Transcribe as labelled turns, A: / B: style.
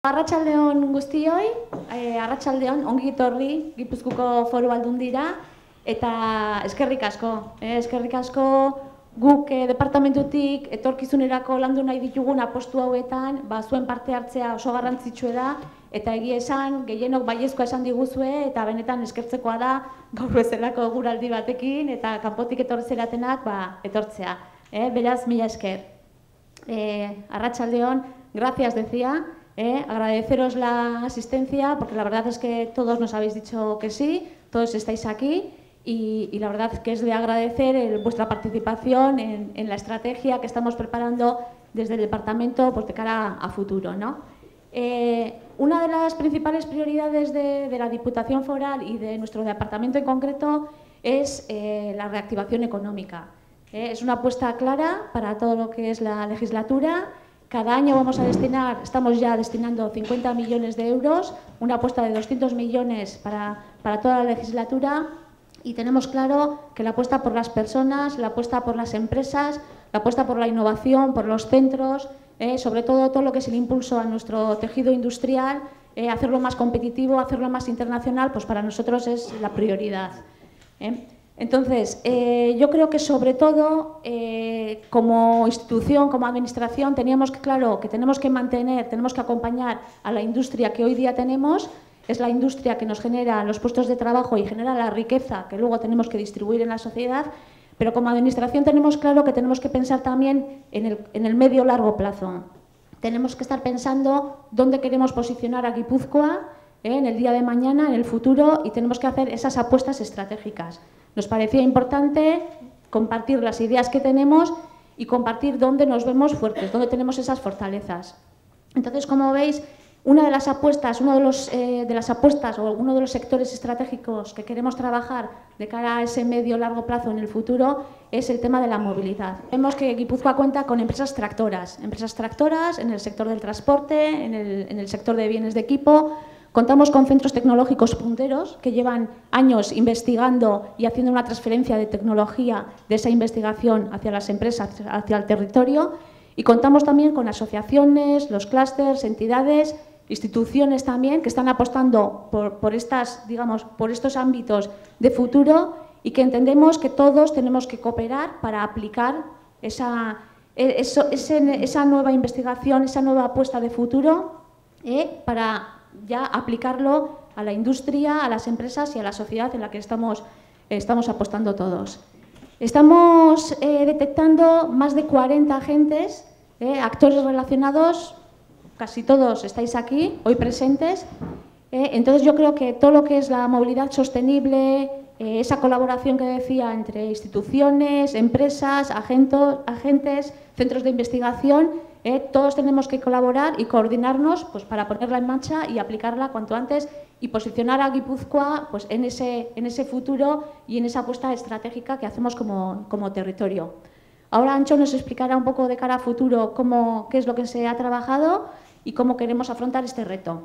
A: Arratsaldeon guztioi, arratsaldeon ongi etorri Gipuzkoako Foru Aldundira eta eskerrik asko guk departamentutik etorkizunerako landu nahi ditugun apostu hauetan, zuen parte hartzea oso garrantzitsua da eta egia esan gehienok baiezkoa esan diguzue eta benetan eskertzekoa da gaur bezalako eguraldi batekin eta kanpotik etorri zeratenak etortzea. Beraz, mila esker. Arratsaldeon, gracias decía. Agradeceros la asistencia, porque la verdad es que todos nos habéis dicho que sí, todos estáis aquí y la verdad es que es de agradecer vuestra participación en la estrategia que estamos preparando desde el departamento de cara a futuro, ¿no? Una de las principales prioridades de la Diputación Foral y de nuestro departamento en concreto es la reactivación económica. Es una apuesta clara para todo lo que es la legislatura. Cada año estamos ya destinando 50 millones de euros, una apuesta de 200 millones para toda la legislatura y tenemos claro que la apuesta por las personas, la apuesta por las empresas, la apuesta por la innovación, por los centros, sobre todo lo que es el impulso a nuestro tejido industrial, hacerlo más competitivo, hacerlo más internacional, pues para nosotros es la prioridad. Entonces, yo creo que sobre todo, como institución, como administración, teníamos claro que tenemos que mantener, tenemos que acompañar a la industria que hoy día tenemos. Es la industria que nos genera los puestos de trabajo y genera la riqueza que luego tenemos que distribuir en la sociedad, pero como administración tenemos claro que tenemos que pensar también en el medio-largo plazo. Tenemos que estar pensando dónde queremos posicionar a Guipúzcoa en el día de mañana, en el futuro, y tenemos que hacer esas apuestas estratégicas. Nos parecía importante compartir las ideas que tenemos y compartir dónde nos vemos fuertes, dónde tenemos esas fortalezas. Entonces, como veis, uno de los sectores estratégicos que queremos trabajar de cara a ese medio-largo plazo en el futuro es el tema de la movilidad. Vemos que Guipúzcoa cuenta con empresas tractoras en el sector del transporte, en el sector de bienes de equipo. Contamos con centros tecnológicos punteros que llevan años investigando y haciendo una transferencia de tecnología de esa investigación hacia las empresas, hacia el territorio. Y contamos también con asociaciones, los clústeres, entidades, instituciones también que están apostando por estos ámbitos de futuro y que entendemos que todos tenemos que cooperar para aplicar esa nueva investigación, esa nueva apuesta de futuro para ya aplicarlo a la industria, a las empresas y a la sociedad en la que estamos apostando todos. Estamos detectando más de 40 agentes, actores relacionados, casi todos estáis aquí, hoy presentes. Entonces yo creo que todo lo que es la movilidad sostenible, esa colaboración que decía entre instituciones, empresas, agentes, centros de investigación, todos tenemos que colaborar y coordinarnos para ponerla en marcha y aplicarla cuanto antes y posicionar a Guipúzcoa en ese futuro y en esa apuesta estratégica que hacemos como territorio. Ahora Ancho nos explicará un poco de cara a futuro qué es lo que se ha trabajado y cómo queremos afrontar este reto.